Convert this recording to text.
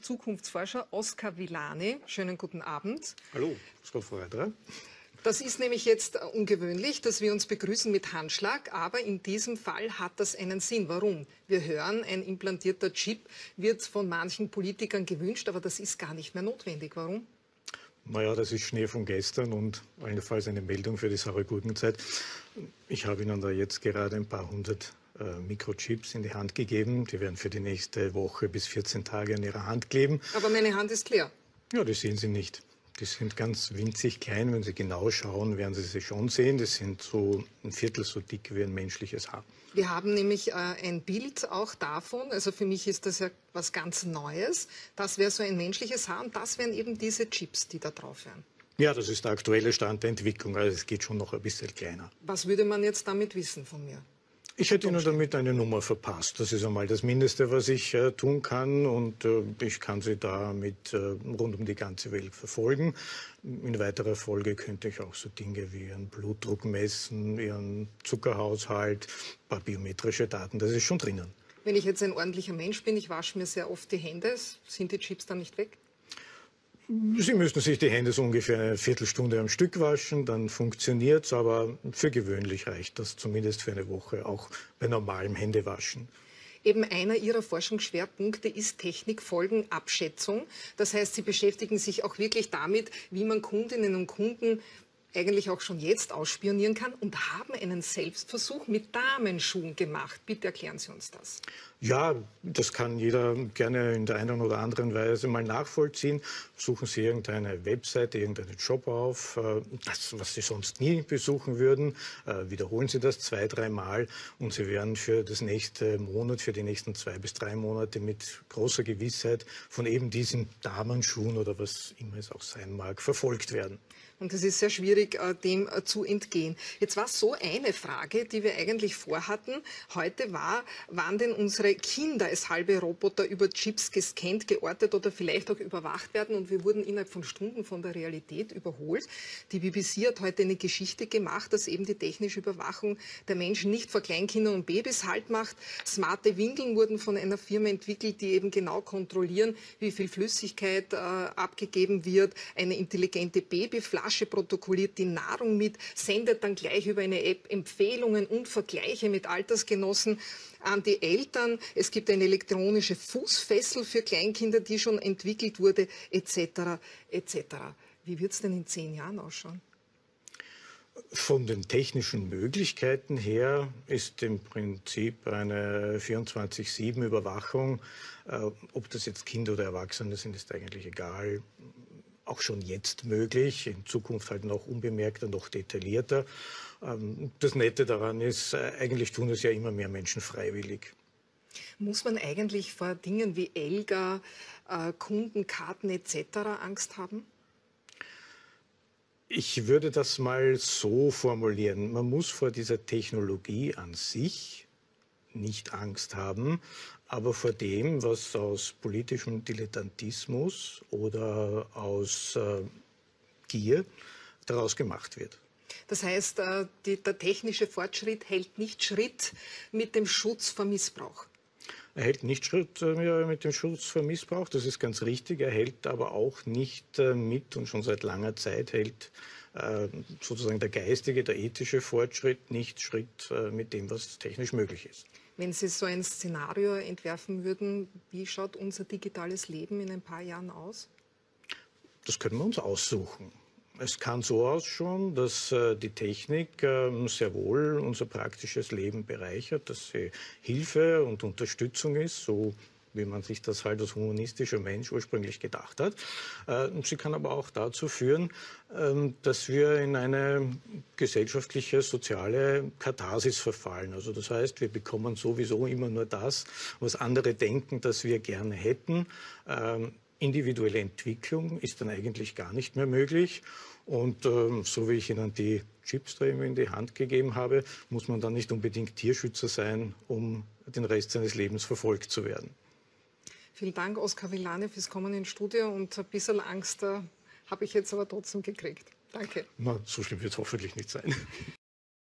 Zukunftsforscher Oskar Villani. Schönen guten Abend. Hallo, Frau Freuderer. Das ist nämlich jetzt ungewöhnlich, dass wir uns begrüßen mit Handschlag, aber in diesem Fall hat das einen Sinn. Warum? Wir hören, ein implantierter Chip wird von manchen Politikern gewünscht, aber das ist gar nicht mehr notwendig. Warum? Naja, das ist Schnee von gestern und allenfalls eine Meldung für die saure Gurkenzeit. Ich habe Ihnen da jetzt gerade ein paar hundert Mikrochips in die Hand gegeben. Die werden für die nächste Woche bis 14 Tage an Ihrer Hand kleben. Aber meine Hand ist leer. Ja, das sehen Sie nicht. Die sind ganz winzig klein. Wenn Sie genau schauen, werden Sie sie schon sehen. Das sind so ein Viertel so dick wie ein menschliches Haar. Wir haben nämlich ein Bild auch davon, also für mich ist das ja was ganz Neues. Das wäre so ein menschliches Haar und das wären eben diese Chips, die da drauf wären. Ja, das ist der aktuelle Stand der Entwicklung. Also es geht schon noch ein bisschen kleiner. Was würde man jetzt damit wissen von mir? Ich hätte Ihnen damit eine Nummer verpasst. Das ist einmal das Mindeste, was ich tun kann. Und ich kann Sie damit rund um die ganze Welt verfolgen. In weiterer Folge könnte ich auch so Dinge wie Ihren Blutdruck messen, Ihren Zuckerhaushalt, ein paar biometrische Daten. Das ist schon drinnen. Wenn ich jetzt ein ordentlicher Mensch bin, ich wasche mir sehr oft die Hände, sind die Chips dann nicht weg? Sie müssen sich die Hände so ungefähr eine Viertelstunde am Stück waschen, dann funktioniert es, aber für gewöhnlich reicht das zumindest für eine Woche, auch bei normalem Händewaschen. Eben einer Ihrer Forschungsschwerpunkte ist Technikfolgenabschätzung. Das heißt, Sie beschäftigen sich auch wirklich damit, wie man Kundinnen und Kunden eigentlich auch schon jetzt ausspionieren kann und haben einen Selbstversuch mit Damenschuhen gemacht. Bitte erklären Sie uns das. Ja, das kann jeder gerne in der einen oder anderen Weise mal nachvollziehen. Suchen Sie irgendeine Webseite, irgendeinen Job auf, das, was Sie sonst nie besuchen würden. Wiederholen Sie das 2-, 3 Mal und Sie werden für das nächste Monat, für die nächsten 2 bis 3 Monate mit großer Gewissheit von eben diesen Damenschuhen oder was immer es auch sein mag, verfolgt werden. Und es ist sehr schwierig, dem zu entgehen. Jetzt war so eine Frage, die wir eigentlich vorhatten. Heute wann denn unsere Kinder als halbe Roboter über Chips gescannt, geortet oder vielleicht auch überwacht werden. Und wir wurden innerhalb von Stunden von der Realität überholt. Die BBC hat heute eine Geschichte gemacht, dass eben die technische Überwachung der Menschen nicht vor Kleinkindern und Babys Halt macht. Smarte Windeln wurden von einer Firma entwickelt, die eben genau kontrollieren, wie viel Flüssigkeit abgegeben wird. Eine intelligente Babyflasche protokolliert die Nahrung mit, sendet dann gleich über eine App Empfehlungen und Vergleiche mit Altersgenossen an die Eltern. Es gibt eine elektronische Fußfessel für Kleinkinder, die schon entwickelt wurde, etc. etc. Wie wird es denn in 10 Jahren ausschauen? Von den technischen Möglichkeiten her ist im Prinzip eine 24/7-Überwachung, ob das jetzt Kinder oder Erwachsene sind, ist eigentlich egal. Auch schon jetzt möglich, in Zukunft halt noch unbemerkter, noch detaillierter. Das Nette daran ist, eigentlich tun es ja immer mehr Menschen freiwillig. Muss man eigentlich vor Dingen wie Elga, Kundenkarten etc. Angst haben? Ich würde das mal so formulieren. Man muss vor dieser Technologie an sich nicht Angst haben, aber vor dem, was aus politischem Dilettantismus oder aus Gier daraus gemacht wird. Das heißt, der technische Fortschritt hält nicht Schritt mit dem Schutz vor Missbrauch. Er hält nicht Schritt mit dem Schutz vor Missbrauch, das ist ganz richtig. Er hält aber auch nicht mit und schon seit langer Zeit hält sozusagen der geistige, der ethische Fortschritt nicht Schritt mit dem, was technisch möglich ist. Wenn Sie so ein Szenario entwerfen würden, wie schaut unser digitales Leben in ein paar Jahren aus? Das können wir uns aussuchen. Es kann so ausschauen, dass die Technik sehr wohl unser praktisches Leben bereichert, dass sie Hilfe und Unterstützung ist, so wie man sich das halt als humanistischer Mensch ursprünglich gedacht hat. Sie kann aber auch dazu führen, dass wir in eine gesellschaftliche, soziale Katharsis verfallen. Also das heißt, wir bekommen sowieso immer nur das, was andere denken, dass wir gerne hätten. Individuelle Entwicklung ist dann eigentlich gar nicht mehr möglich. Und so wie ich Ihnen die Chips da in die Hand gegeben habe, muss man dann nicht unbedingt Tierschützer sein, um den Rest seines Lebens verfolgt zu werden. Vielen Dank, Oskar Villani, fürs Kommen ins Studio. Und ein bisschen Angst habe ich jetzt aber trotzdem gekriegt. Danke. Na, so schlimm wird es hoffentlich nicht sein.